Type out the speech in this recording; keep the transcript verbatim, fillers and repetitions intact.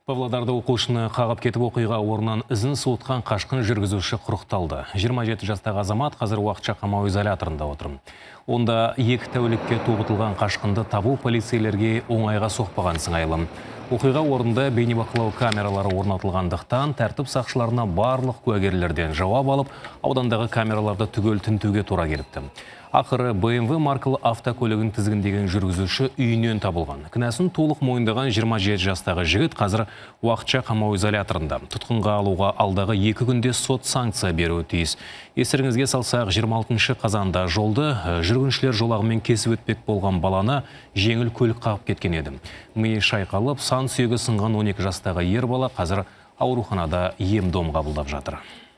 Павлодарда оқушыны қағып кетіп оқиға орнынан ізін суытқан қашқын жүргізуші құрықталды. жиырма жеті жастағы азамат қазір уақытша қамау изоляторында отыр. Онда екі тәулікке тоғытылған қашқынды табу полицейлерге оңайға соқпаған сыңайлы. Оқиға орнында бейнебақылау камералары орнатылғандықтан тәртіп сақшыларына барлық куәгерлерден жауап алып, аудандағы камераларды түгел тінтуге тура келіпті. Ақыры бэ эм вэ маркалы автокөлігін тізгіндеген жүргізуші үйінен табылған. Кінәсін толық мойындаған жиырма жеті жастағы жігіт қазір уақытша қамау изоляторында. Тұтқынға алуға алдағы екі күнде сот санкция беруі тиіс. Естеріңізге салсақ, жиырма алтыншы қазанда жолды жүргіншілер жолағымен кесіп өтпек болған баланы жеңіл көлік қағып кеткен еді. Миы шайқалып, сан сүйегі сынған он екі жастағы ер бала қазір ауруханада ем-дом қабылдап жатыр.